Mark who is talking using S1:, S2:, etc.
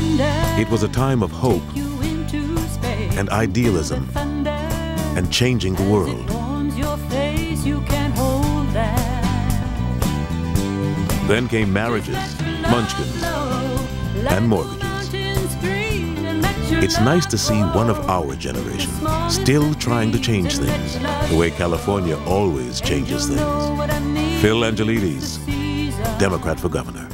S1: It was a time of hope and idealism and changing the world. Then came marriages, munchkins, and mortgages. It's nice to see one of our generation still trying to change things the way California always changes things. Phil Angelides, Democrat for governor.